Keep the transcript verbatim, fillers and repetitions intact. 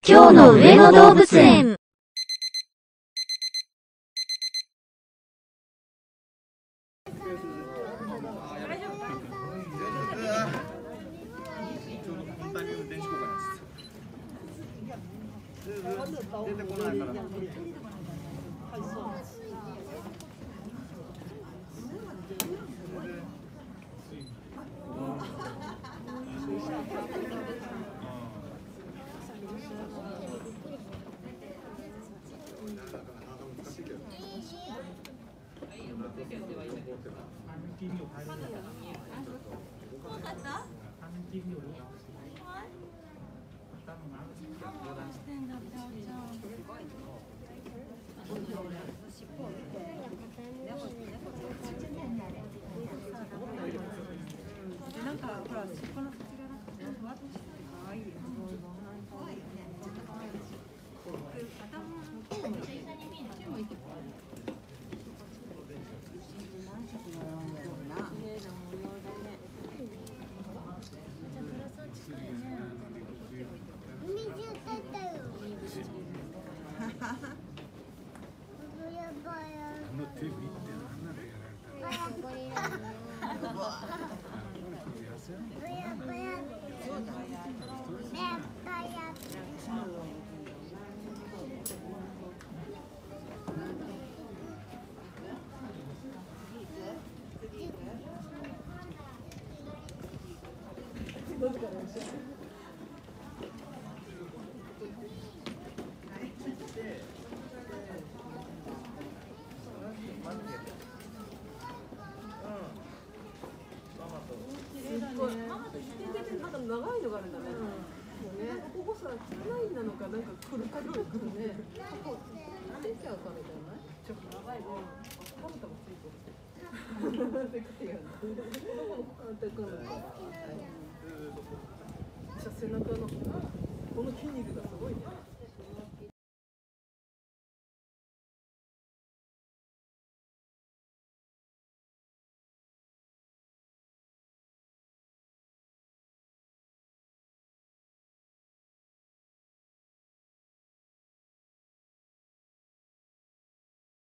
今日の上野動物園。 出てこないから。なんかほら、そこの口がなんかふわっとして可愛いよ。長いのがあるんだね。ここさ、汚いなのか、なんかくるくるくるね。ここ、ついちゃうからじゃない？ちょっと長いの。タブタブついてる。でかいやつ。どこのでかいのか。背中のこの筋肉がすごいね。